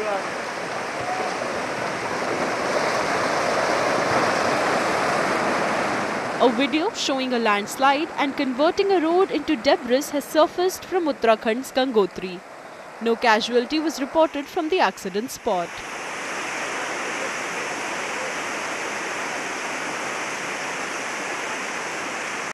A video showing a landslide and converting a road into debris has surfaced from Uttarakhand's Gangotri. No casualty was reported from the accident spot.